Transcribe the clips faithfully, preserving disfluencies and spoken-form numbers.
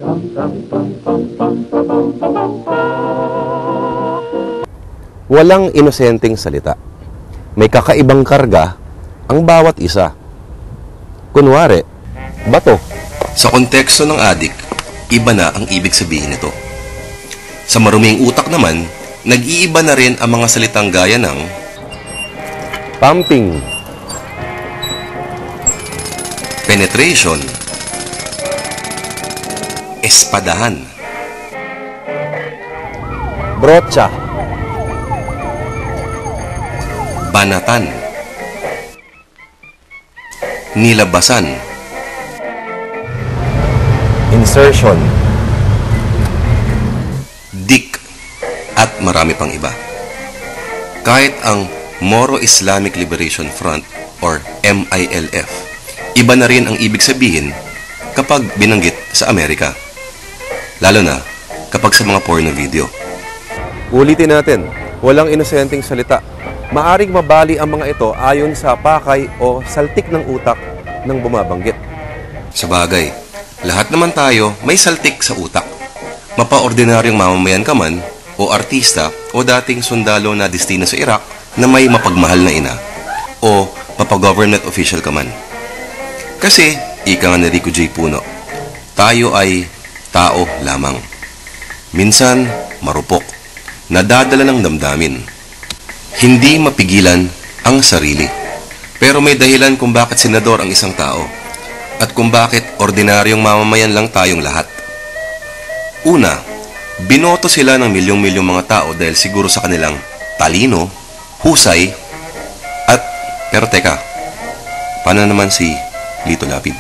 Walang inosenteng salita. May kakaibang karga ang bawat isa. Kunwari, bato. Sa konteksto ng adik, iba na ang ibig sabihin nito. Sa maruming utak naman, nag-iiba na rin ang mga salitang gaya ng pumping, penetration, espadahan, brocha, banatan, nilabasan, insertion, dik, at marami pang iba. Kahit ang Moro Islamic Liberation Front or M I L F, iba na rin ang ibig sabihin kapag binanggit sa Amerika. Lalo na kapag sa mga porno video. Ulitin natin, walang inosenteng salita. Maaring mabali ang mga ito ayon sa pakay o saltik ng utak ng bumabanggit. Sa bagay, lahat naman tayo may saltik sa utak. Mapa-ordinaryong mamamayan ka man, o artista, o dating sundalo na destino sa Iraq na may mapagmahal na ina, o mapa-government official ka man. Kasi, ika nga ni Rico J. Puno, tayo ay tao lamang. Minsan, marupok, nadadala ng damdamin. Hindi mapigilan ang sarili. Pero may dahilan kung bakit senador ang isang tao at kung bakit ordinaryong mamamayan lang tayong lahat. Una, binoto sila ng milyong-milyong mga tao dahil siguro sa kanilang talino, husay, at pero teka, paano naman si Lito Lapid?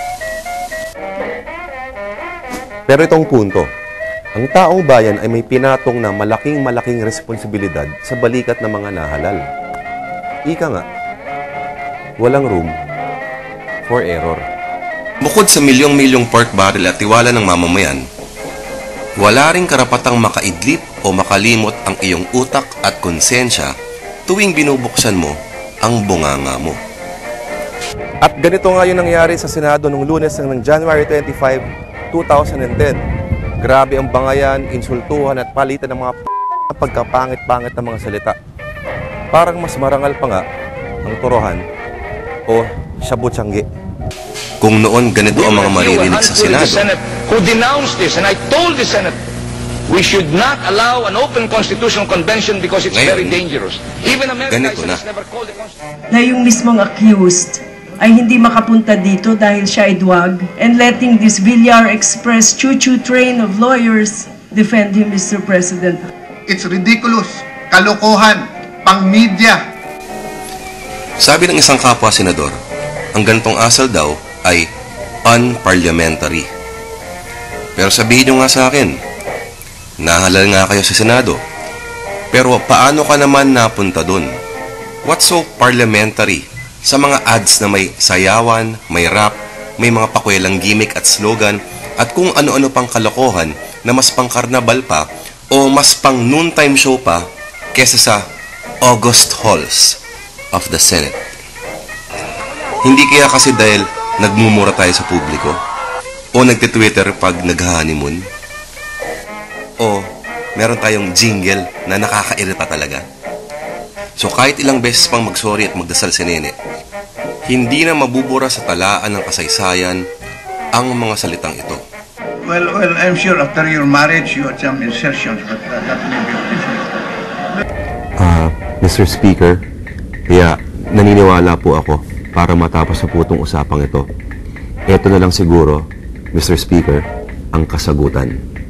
Pero itong punto, ang taong bayan ay may pinatong na malaking-malaking responsibilidad sa balikat ng mga nahalal. Ika nga, walang room for error. Bukod sa milyong-milyong pork barrel at tiwala ng mamamayan, wala ring karapatang makaidlip o makalimot ang iyong utak at konsensya tuwing binubuksan mo ang bunganga mo. At ganito nga yung nangyari sa Senado noong Lunes ng January twenty-fifth, two thousand ten. Grabe ang bangayan, insultuhan at palitan ng mga p- pagkapangit-pangit ng mga salita. Parang mas marangal pa nga ang turohan o shabu-tiyanggi. Kung noon ganito ang mga maririnig sa Senado, who denounced this, and I told the Senate, we should not allow an open constitutional convention because it's ngayon, very dangerous. Even America ganito na. never called the constitution. Na yung mismong accused ay hindi makapunta dito dahil siya ay duwag, and letting this Villar Express choo-choo train of lawyers defend him, Mister President. It's ridiculous, kalokohan, pang-media. Sabi ng isang kapwa senador, ang ganitong asal daw ay unparliamentary. Pero sabihin nyo nga sa akin, nahalal nga kayo sa Senado, pero paano ka naman napunta dun? What's so parliamentary sa mga ads na may sayawan, may rap, may mga pakwelang gimmick at slogan, at kung ano-ano pang kalokohan na mas pang karnabal pa o mas pang noontime show pa kesa sa August halls of the Senate? Hindi kaya kasi dahil nagmumura tayo sa publiko? O nagtitwitter pag nag-honeymoon? O meron tayong jingle na nakakairita talaga? So kahit ilang beses pang magsorry at magdasal si Nene, hindi na mabubura sa talaan ng kasaysayan ang mga salitang ito. Well, well, I'm sure after your marriage you had some insertions, but uh, that may be different. Ah, uh, Mister Speaker, kaya naniniwala po ako para matapos na po itong usapang ito. Ito na lang siguro, Mister Speaker, ang kasagutan.